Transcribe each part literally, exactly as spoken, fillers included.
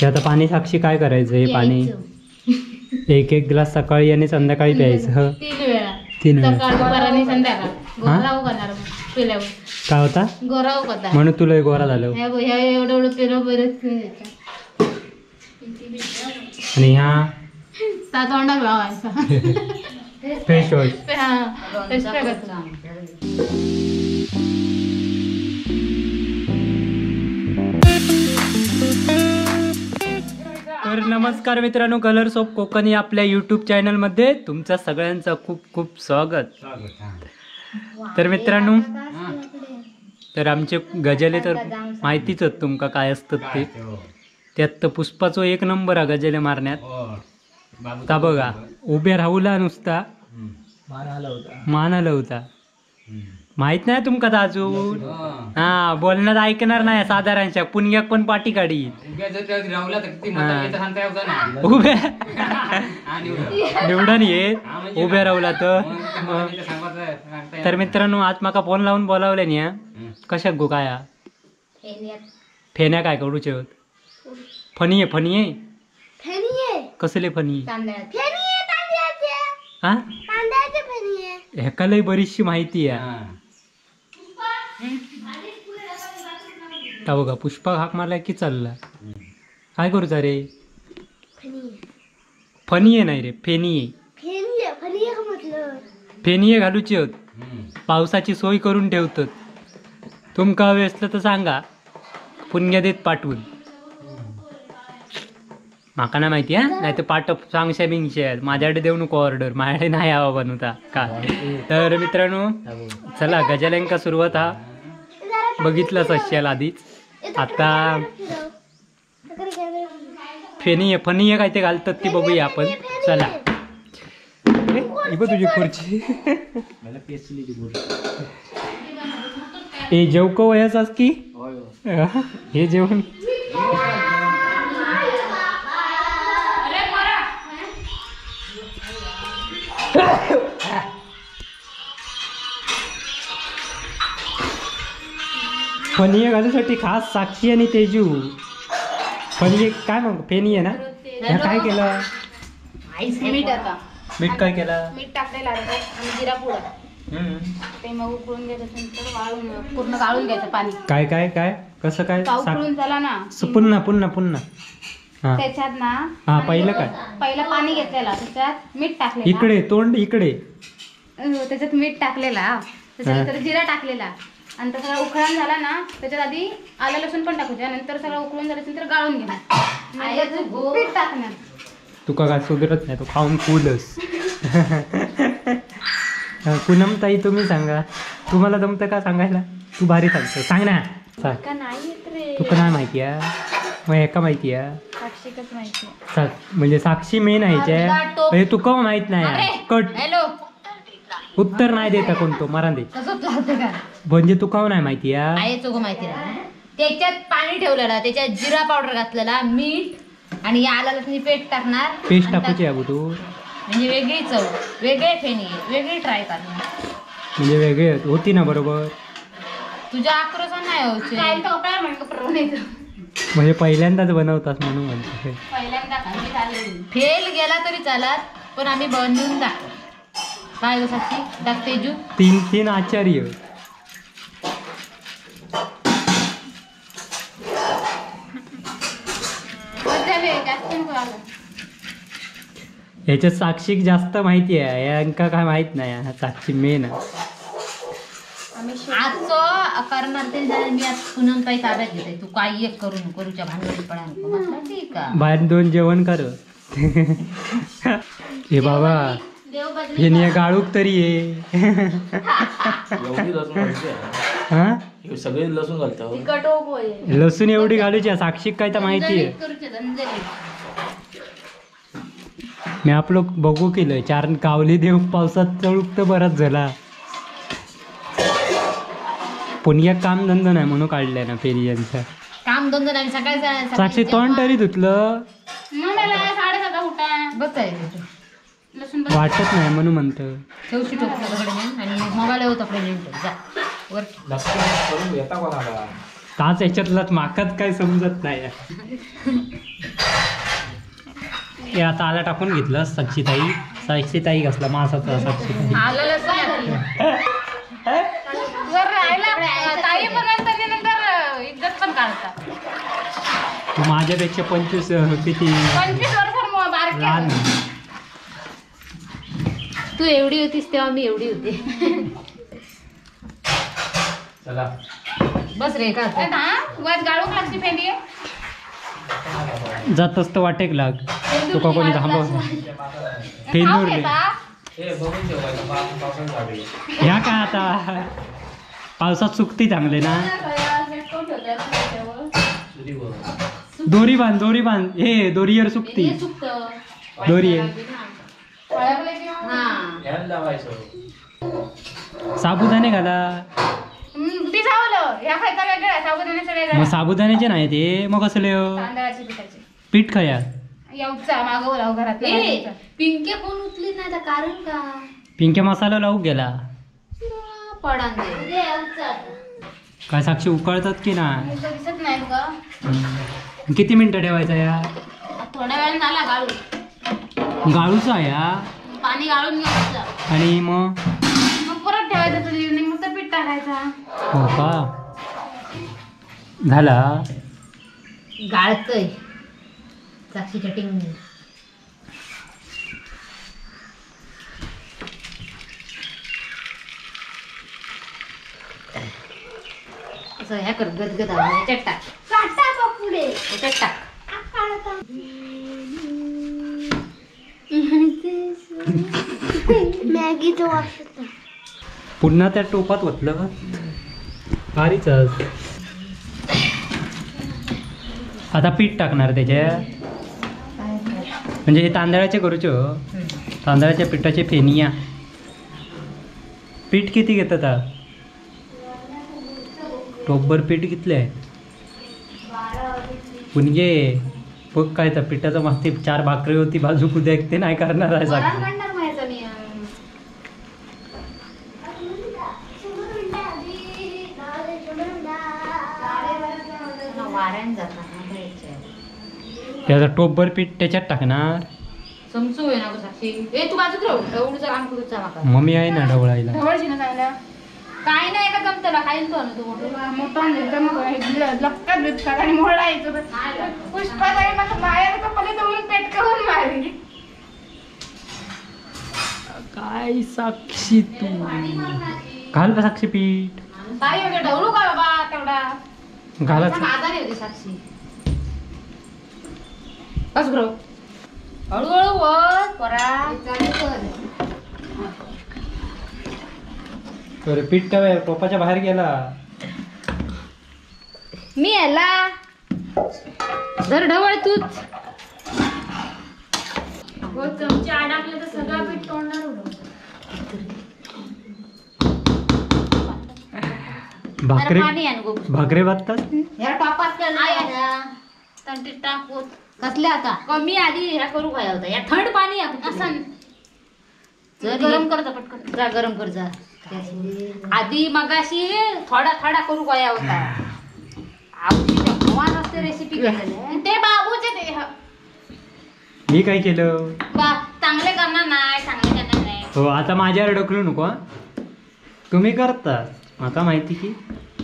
ते आता पाणी साक्षी काय करायचं हे पाणी एक एक ग्लास सकाळी आणि संध्याकाळी प्यायचं. तीन वेळा तीन वेळा सकाळ दुपार आणि संध्याकाळ. गोराव करणार पिल्यावर काय होता गोराव करता म्हणून तुला गोरा झालं. एवढं एवढं पिलो बरंच आणि ह्या सात तोंडात लावायचा फेस वॉश. तर नमस्कार मित्रांनो, कलर्स ऑफ कोकणी आपल्या यूट्यूब चॅनलमध्ये तुमचं सगळ्यांचं खूप खूप स्वागत. तर मित्रांनो, तर आमचे गजले तर माहितीच आहेत तुमका काय असतात ते. त्यात तर पुष्पाचो एक नंबर आहे गजले मारण्यात. ता बघा उभे राहूला नुसता मान आला होता. माहित नाही तुमका अजून. हा बोलण्यात ऐकणार नाही साधारणच्या पुण्याक पण पाठी काढी उभ्या निवडून येत उभ्या राहूला तर. तर मित्रांनो, आज माका फोन लावून बोलावले नी कशाक गो काय फेण्या काय करूचे होत. फनी आहे फनी आहे कसले फनी हा ह्याका लय बरीचशी माहिती आहे. ता बघा पुष्पा हाक मारला की चालला. काय करूचा रे? फनी आहे नाही रे, फेनी आहे. फेनी घालूची होत. पावसाची सोय करून ठेवतात. तुमका हवे असलं तर सांगा, पुण्य देत पाठवून. माका ना माहिती आहे नाही तर पाठ सांगशा बिंगशे माझ्याकडे देऊ नको ऑर्डर, माझ्याकडे नाही हवा बनवता का. तर मित्रांनो चला गजल्यांका सुरुवात हा बघितलंच असेल आधीच. आता फेनी आहे फनी आहे काय ते घालतात ती बघूया आपण. चला तुझी खुर्ची हे जेवको वयाचाच की हे जेवण. फनी घालूसाठी खास साक्षी आणि तेजू. फनी काय मग फेनी आहे ना. ह्या काय केलं? मीठ आता मीठ काय केलं? मीठ टाकलेलं आणि जिरा पुडा ते मग उकळून घ्यायचं नंतर वाळून पूर्ण गाळून घ्यायचं पाणी. काय काय काय कसं काय उकळून झाला ना पुन्हा पुन्हा पुन्हा त्याच्यात ना. हा पहिलं काय पहिलं पाणी घेतलेला त्याच्यात मीठ टाकलेलं. इकडे तोंड इकडे त्याच्यात मीठ टाकलेला त्याच्यानंतर जिरा टाकलेला आणि तो सगळा उकळून झाला ना त्याच्यात आधी आलं लसूण पण टाकायचं. नंतर सगळं उकळून झाल्यानंतर गाळून घेणार पीठ टाकणार. तुका काय सुधरत नाही, तो खाऊन फुलस. पूनम ताई तुम्ही सांगा, तुम्हाला जमतं का सांगायला? तू भारी सांगतो, सांग ना. तुका नाही माहिती आहे मग एका माहिती आहे म्हणजे साक्षी मेन आहे. तुका माहित नाही कट उत्तर नाही देता कोणतो मराठी म्हणजे तुका नाही माहिती आहे. माहिती त्याच्यात पाणी ठेवलेलं त्याच्यात जिरा पावडर घातलेला मीठ आणि आला लसूण पेस्ट टाकणार. पेस्ट टाकूची आहे तू म्हणजे वेगळी चव वेगळे फेणी वेगळी ट्राय करणार म्हणजे वेगळे होती ना बरोबर. तुझ्या आक्रोश नाही म्हणजे पहिल्यांदाच बनवतात म्हणून म्हणतो. पहिल्यांदा फेल गेला तरी चालत पण आम्ही बनवून दाखव. काय साक्षी टाक तेजू. तीन तीन आचार्य ह्याच्यात साक्षी जास्त माहिती आहे, यांका काय माहित नाही. साक्षी मेन आजचं करणार ते मी आज पूनम ताई ताब्यात घेते. तू काही एक करू करूच्या भांडवली पडा नको ठीक आहे. बाहेर दोन जेवण कर. हे बाबा हे गाळूक तरी ये सगळे लसूण घालतात. लसूण एवढी घालूची साक्षी काय तर माहिती आहे. मी आपलं बघू केलं चार कावली देव पावसात चळूक तर बराच झाला. पुण्या काम धंदा नाही म्हणून काढलाय ना फेरी यांचा काम धंदा नाही. सकाळी साक्षी तोंड तरी धुतलं वाटत नाही म्हणून म्हणतं. चौशी टोपलं आणि मोबाईल होता प्रेग्नेंट जा वर करून येता कोणाला ताच याच्यातलाच माकाच काय समजत नाही. हे आता आला टाकून घेतलं साक्षीताई. साक्षीताई कसला मासाचा साक्षीताई. आलं लसूण जर राहिला ताई पण नंतर नंतर इज्जत पण काढतात. तू माझ्यापेक्षा पंचवीस किती पंचवीस वर्षांमुळे बारके लहान. तू एवढी होतीस तेव्हा मी एवढी होते. चला बस रे का वर गाळूक लागते फेंडी. जात असतं वाटेक लाग तुका कोणी थांबव. फेनूर रे हे बघून ठेवायचं पाऊस पावसाळ्यात झाडे. ह्या काय आता पावसात सुकती चांगले ना. तुझी बघ. दोरी बांध दोरी बांध. हे दोरीवर सुकती दोरी आहे. हा यायला लावायचं. साबुदाणे घाला. ती सावलं ह्या खायचा वेगळा आहे, साबुदाण्याचं मग वेगळं. साबुदाण्याचे नाही ते मग कसले तांदळाचे पिठाचे पीठ खाया. येऊचा मागव लाव घरात. ए पिंके कोण उचली नाही तर कारण का पिंक्या मसाला लावू गेला. पडान दे काय साक्षी उकळतात की नाही. दिसत नाही तुका. किती मिनिटं ठेवायचा या. थोड्या वेळ झाला गाळू. गाळूचा या पाणी गाळून घ्यायचं आणि मग मग परत ठेवायचं तुझी मग तर पीठ टाकायचा. हो का झाला. गाळतय साक्षी चटिंग. असं ह्या कर गदगद आवाज याच्यात टाक. काटा पुढे याच्यात टाक. मॅगीचं वास. पुन्हा त्या टोपात ओतलं का भारीच. आता पीठ टाकणार त्याच्या. म्हणजे हे तांदळाचे करूचे हो. तांदळाच्या पिठाचे फेनिया. पीठ किती घेतात आता. टोपभर पीठ घेतलंय. पुणगे बघ काय तर पिठाचं मस्ती चार भाकरी होती बाजू कुद्या ते नाही करणार आहे वरण साखर. काढणार माझ्याचा मी वाऱ्यान जातात त्याचं टोपभर पीठ त्याच्यात टाकणार. समजू आहे ना गं साक्षी. ए तू बाजूक राहू एवढं काम करूचा माका. मम्मी आहे ना ढवळायला. ढवळशी ना चांगल्या काय नाही का जमतं ना खाईल तो ना तू मोठं मोठं लपकात बिपकात आणि मोहळा यायचं पुष्पा जाईल ना बाहेर तर पहिले दोन पेट करून मारली. काय साक्षी तू घाल का साक्षी पीठ. ताई वगैरे ढवळू का बाबा तेवढा. घाला. आजारी होती साक्षी. बस ग्रो हळूहळू वर परा. अरे पीठ काय टोपाच्या बाहेर गेला. मी याला धर ढवळ तूच. चमचे अडकले तर सगळं पीठ तोडणार होतं. भाकरी पाणी आण गो. भाकरी बांधतात. ह्या टॉपात तंटीत टाकून कसले आता कमी आधी ह्या करू काय होता या थंड पाणी असं गरम करता पटकन. जा गरम कर जा. आधी मगाशी थोडा थोडा करू काय होता. आवडीच्या भगवान असते रेसिपी केलेले ते बाबूचे ते ह. मी काय केलं. बा चांगले करणार नाही चांगले करणार नाही. हो आता माझ्यावर ढकलू नको हं. तुम्ही करता आता माहिती की.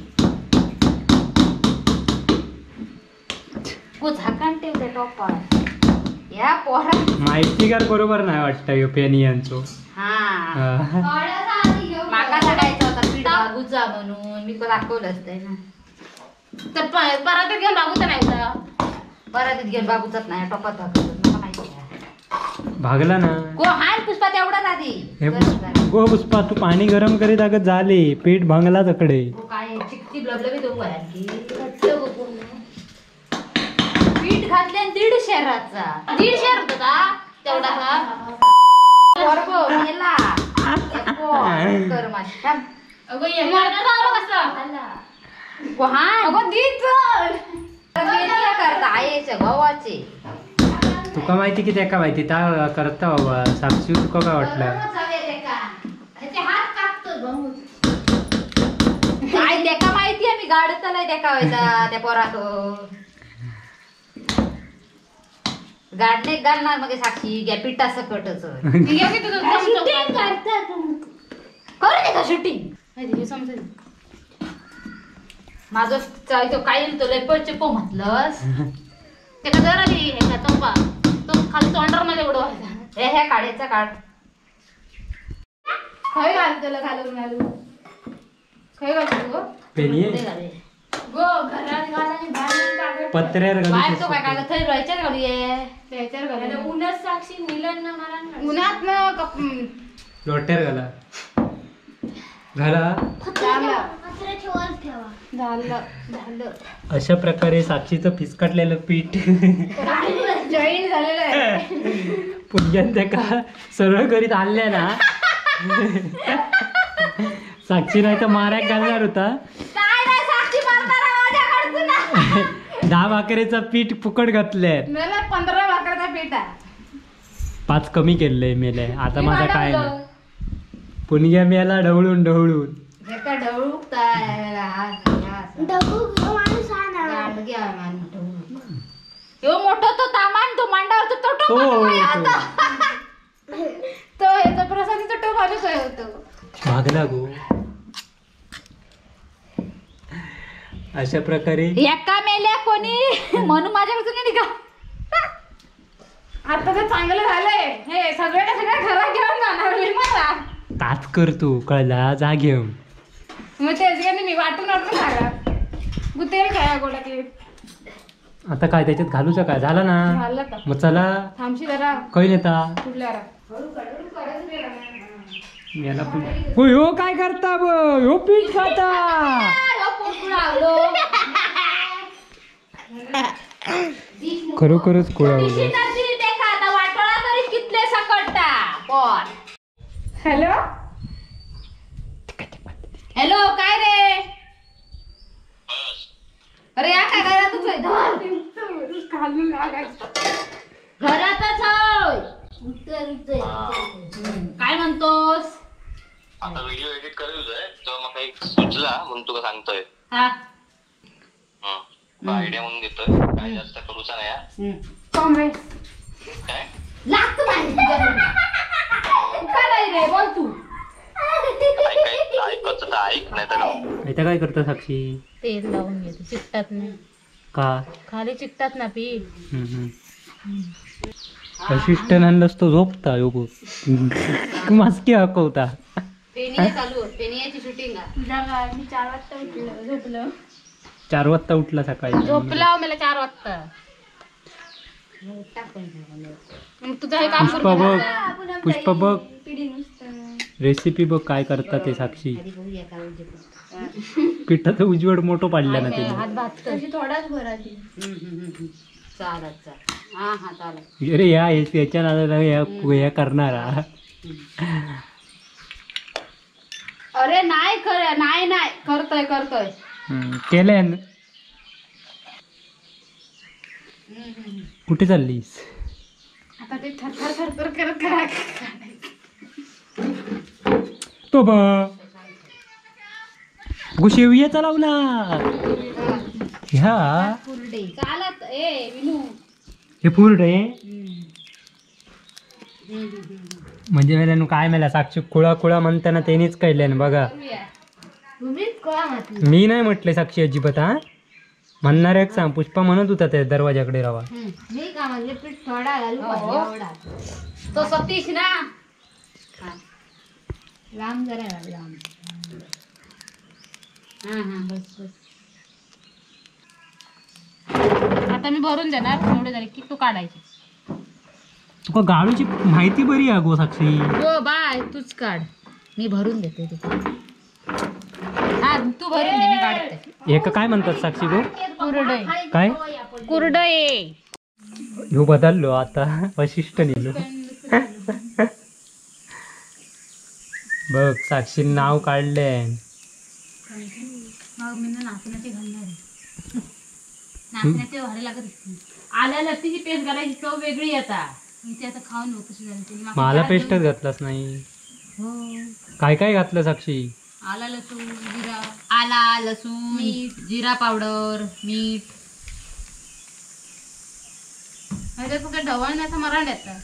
हो झाकण ठेव त्या टॉपात. या पोरा माहिती का बरोबर नाही वाटतं यो पेनियांचो. हा माका सांगायचं होता पीठ भागूचा म्हणून मी तो दाखवलं असतंय ना. तर प- परत घेऊन बाबूचा नाही होता. परत घेऊन बागूचाच नाही टॉपात भागवत मला माहिती आहे. भागला ना. को हाय पुष्पा तेवढाच आधी हे गरम करा. गो पुष्पा तू पाणी गरम करीत अगं झाले पीठ भांगला तकडे. हो, काय चिकटी ब्लबलबी देऊ काय आणखी घट्ट बघू. पीठ घातले आणि दीड शेराचा दीड शेर होतं का तेवढा का. बरोबर मेला. एको, कर माझी. थांब. अगं ये मरणार आलं कसं. आला. कोहान अगं दी चल. मेला करता आईचे भावाचे. तुका माहिती की त्याका माहिती त्या करता बाबा. साक्षी तुका काय वाटलं. ह्याचे हात कापतो भाऊ. काय त्याका माहिती आहे मी गाडतला देखावायचा त्या पोराक गाडले घालणार मग साक्षी घ्या पिठा सकटच घे की तुझं चमचम. करू दे का शूटिंग हे समजा माझं चा- तो काय तो लय पचप म्हटलंस ते का जरा हे का तोंबा तो खाली तोंडावर मध्ये उडवायचा. हे ह्या काढायचा काढ खय घाल त्याला घालून घालून खय घालतो गो पेनी ते घाले. गो घरात घाल आणि बाहेर टाकायचं. पत्र्यावर घालू बाहेर तो शकतो. काय काय थंय राहायच्याच गाडी आहे त्याच्यावर घाल. उन्हात साक्षी मिलन ना मला उन्हात ना कप लोट्यावर घाला घाला. झालं झालं झालं अशा प्रकारे साक्षीचं फिसकटलेलं पीठ जॉईन झालेलं आहे. पुण्यात त्या सरळ करीत आणल्या ना साक्षी नाही तर मारायला घालणार होता. काय नाही साक्षी मारणार माझ्याकडचं ना दहा भाकरीचं पीठ फुकट घातलंय. मला पंधरा भाकरचा पीठ आहे. पाच कमी केलंय मेले आता मी माझा काय वाढवलं. नाही. पुण्या मेला ढवळून ढवळून हे का ढवळूकताय यो मोठा तो तामान तो मांडावर तो हो, टोटो हो, तो ह्याचा प्रसादीचा टोप माझ्या काय होतो. भागला गो. अशा प्रकारे एका मेल्या कोणी म्हणून माझ्याकडून निघा आता तर चांगलं झालंय. हे सगळ्या सगळ्या घरात घेऊन जाणार मी मला. ताच करतो कळला जा घेऊन. मग तेच का मी वाटून वाटून खागा गुतेल काय गोडा की आता काय त्याच्यात घालूचं काय झालं ना. झालं तर मग चला थांबशी जरा काही नेता कुठल्या याला पीठ. होय, हो काय करता ब हो पीठ खाता. खरोखरच कुळावलं. वाटोळा तरी कितले सकटता पण हॅलो हॅलो काय रे अरे या काय घरात तुझं घालून लागायचं. घरातच होय काय म्हणतोस आता व्हिडिओ एडिट करायचोय तर मग एक सुचला म्हणून तुला सांगतोय. हा आयडिया म्हणून देतोय काय जास्त करूचा नाही हा. कॉमेंट काय लागत काय रे बोल तू ऐकाय ऐकत तर ऐक नाही तर इथं काय करता साक्षी. तेल लावून घेतो चिकटात नाही का खाली चिकटात ना पी असिस्टंट आणलंस तो झोपता यो मास्की हकवता. पेनिया चालू पेनियाची शूटिंग मी चार वाजता उठलो झोपलो. चार वाजता उठला सकाळी. झोपला मला चार वाजता. मग तुझं हे काम पुष्पा करू बघ पुष्पा बघ रेसिपी बघ काय करतात ते साक्षी. पिठाचं उजवड मोठं पाडलं ना त्याने. हात भात थोडाच भरायची. चालत चाल हा हा चालत अरे या याच्या नादाला या या करणारा. अरे नाही कर नाही नाही करतोय करतोय. हम्म, केलंय न. कुठे चाललीस. आता ते थरथर थरथर करत करा. तो ब शेवयाचा लावला ह्या. चालत ए विनू हे पूर्ण आहे म्हणजे मेल्यानं काय मेला साक्षी कुळा कुळा म्हणताना त्यांनीच कळले ना बघा. तुम्हीच कोणा म्हटलं. मी नाही म्हटले साक्षी अजिबात. हा म्हणणार एक सांग पुष्पा म्हणत होता त्या दरवाजाकडे राहा. मी का म्हणजे पीठ थोडा घालू एवढा तो सतीश ना लांब जरा घाल, लांब. हा हा बस बस आता मी भरून देणार एवढे झाले की तू काढायचे. तुका गाळूची माहिती बरी आहे गो साक्षी. हो बाय तूच काढ मी भरून देते ते. हा तू भरून दे मी काढते. एक काय म्हणतात साक्षी गो कुरडई काय कुरडई ह्यो बदललो आता वशिष्ठ नेलो. बघ साक्षी नाव काढले. मग मी ना नाचण्याचे घालणार आहे. नाचण्याचे भारी लागत असते. आल्या लस्सीची पेस्ट घालायची चव वेगळी आता. मी ते आता खाऊन बघ कशी झाली ते. मला पेस्टच घातलाच नाही. हो काय काय घातलं साक्षी. आला लसूण जिरा आला लसूण जिरा पावडर मीठ म्हणजे फक्त ढवळ नाही असं मरण येतं.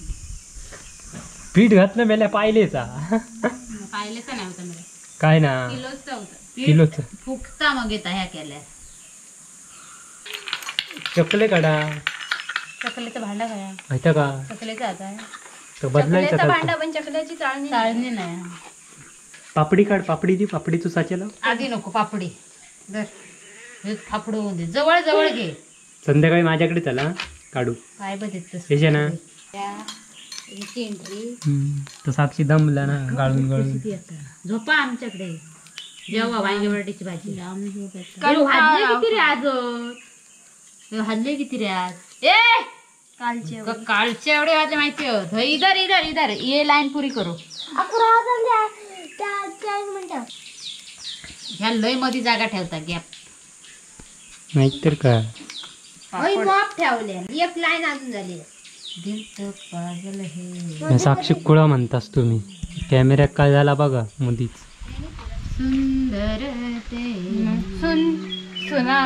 पीठ घातलं मेल्या पाहिलेचा पाहिलेच नाही होतं मला काय ना किलोच होतं. किलोच फुकता मग येता ह्या केल्या चकले काढा चकलीचं भांडं काय माहिती का चकलीचं आता आहे तो बदलायचा चकल्याचं का? भांडा पण चकल्याची चाळणी चाळणी नाही. पापडी काढ पापडी दी पापडी तू साचेला आधी नको पापडी धर हे फापडू होऊन दे जवळ जवळ घे संध्याकाळी माझ्याकडे चला काढू काय बघितलं याच्या ना एंट्री हम्म. तो साक्षी दमला ना गाळून गाळून झोपा आमच्याकडे जेव्हा वांगी बटाट्याची भाजी काढू भाजले खा. किती रे आज भाजले किती रे आज ए कालचे क- कालचे एवढे वाजले माहिती होत हो, इधर इधर इधर ये लाईन पुरी करो ह्या लय मध्ये जागा ठेवता गॅप नाहीतर काय मॉप ठेवले एक लाईन अजून झाली. दिल तो पागल है साक्षी कुळा म्हणतास तुम्ही कॅमेऱ्यात काय झाला बघा मधीच सुंदर ते सुन सुना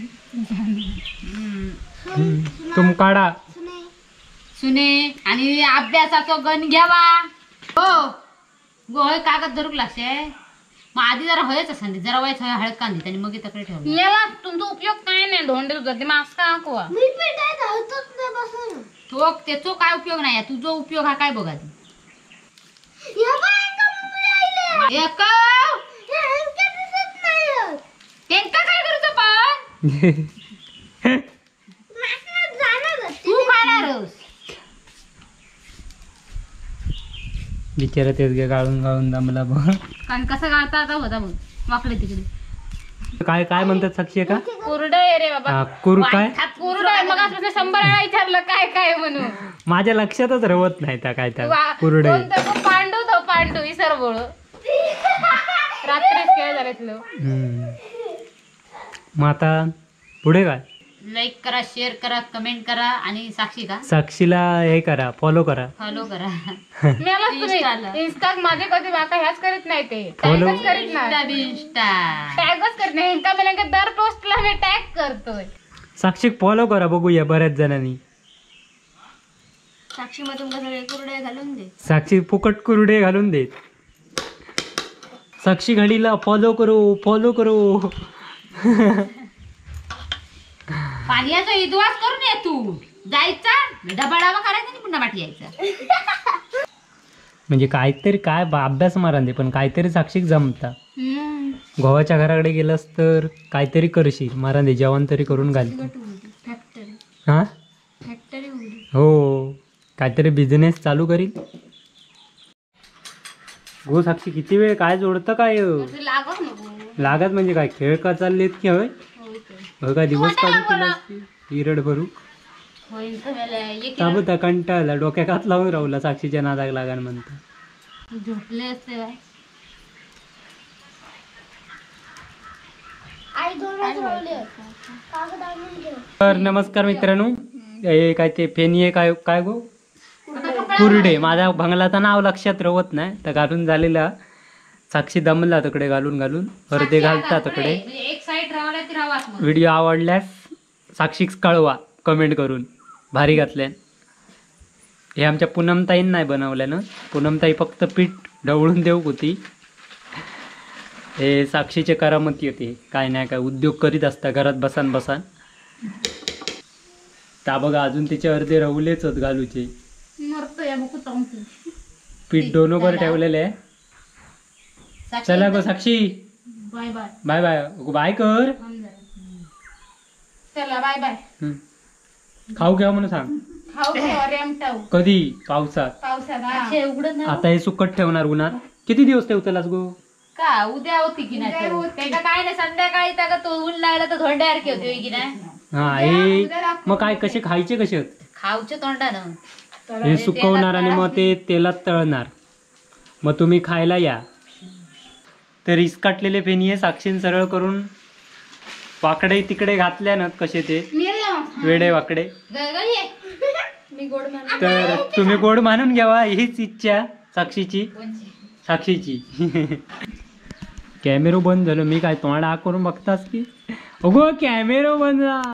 हम्म. तुम काढा सुने आणि अभ्यासाचा गण घ्यावा हो गोळ कागद धरूक लागશે मग आधी जरा हळच असं जरा वाईट हळद कांदी आणि मग तकडे ठेवलं याला तुमचा उपयोग काय नाही धोंडे तुझा ते मास्क का कोवा तो त्याचो काय उपयोग नाही तुझा उपयोग हा काय बघा ती एक त्यांका काय करूच पण तू खाणारस बिचारा तेच गे गाळून गाळून दमला बघ कारण कसं गाळता आता होता बघ वाकडे तिकडे काय काय म्हणतात साक्षी आहे का कोरडं आहे रे बाबा हा, कुर काय कोरडं आहे मग असं शंभर वेळा विचारलं काय काय म्हणून माझ्या लक्षातच रवत नाही त्या काय त्या वा- कुरडे कोणतं तो पांडू तो पांडू विसर बोळ रात्रीच खेळ झाले तुला हम्म. मग आता पुढे काय लाईक करा शेअर करा कमेंट करा आणि साक्षी का साक्षीला हे करा फॉलो करा फॉलो करा मला Insta-ला. इंस्टा माझे कधी माका ह्याच करीत नाही ते Follow. टॅगच करीत नाही इंस्टा बिन्स्टा टॅगच करत नाही इंका मला दर पोस्टला मी टॅग करतोय साक्षी फॉलो करा बघूया बऱ्याच जणांनी साक्षी मग तुमका सगळे कुरडे घालून दे. साक्षी फुकट कुरडे घालून देत साक्षी घडीला फॉलो करो फॉलो करो पाण्याचा इदवास करून ये तू जायचा डबा डाबा करायचा आणि पुन्हा माठी यायचा म्हणजे काहीतरी काय बा- अभ्यास मारांदे पण काहीतरी साक्षीक जमता गोवाच्या घराकडे गेलास तर काहीतरी करशील मारांदे जेवण तरी करून घालतो फॅक्टरी हा फॅक्टरी उघडी. हो काहीतरी बिझनेस चालू करील गो साक्षी किती वेळ काय जोडतं काय लागत नको लागत म्हणजे काय खेळ का चाललेत की होय होय काय दिवस काढून तुला हिरड भरू होईल तर मला एक ताबुता कंटाळला डोक्यात हात लावून राहुला साक्षीच्या नादाक लागान म्हणता झोपले असते बाय आई दोन वेळा ठेवले. कागद आणून ठेव. तर नमस्कार मित्रांनो हे काय ते फेनी आहे काय काय गो कुरडे माझ्या भंगलाचं नाव लक्षात रवत नाही तर घालून झालेला साक्षी दमला तिकडे घालून घालून अर्धे घालता तिकडे एक साईड राहला ती राहावाच मग व्हिडिओ आवडल्यास साक्षीच कळवा कमेंट करून भारी घातल्या हे आमच्या पूनमताईन नाही बनवल्यानं पूनमताई फक्त पीठ ढवळून देऊ होती हे साक्षीचे करामती होते काय नाही काय उद्योग करीत असता घरात बसान बसान त्या बघा अजून तिचे अर्धे रवलेच होत घालूचे मरतो या बघू चांगलं पीठ डोनोवर ठेवलेले आहे साक्षी चला go Sakshi bye bye bye bye bye कर चला बाय बाय हम्म. खाऊ घ्या म्हणून सांग खाऊ रेमटाऊ कधी पावसात पावसात हा. हे उघडत नाही आता हे सुकट ठेवणार उन्हात किती दिवस ठेवतलास गो का उद्या होती की उद्या नाही होती. त्याला काय नाही संध्याकाळी त्याला तो ऊन लागला तर धोंड्यासारखी होती की नाही हा हे मग काय कसे खायचे कसे आहेत? खाऊचे तोंडानं हे सुकवणार आणि मग ते तेलात तळणार मग तुम्ही खायला या तर इसकाटलेले फेनी हे साक्षीन सरळ करून वाकडे तिकडे घातल्यानं कसे ते वेडे वाकडे मी गोड मान तर तुम्ही गोड मानून घ्यावा हीच इच्छा साक्षीची साक्षीची कॅमेरो बंद झालो मी काय तोंड आ करून बघतास की अगो कॅमेरो बंद झाला.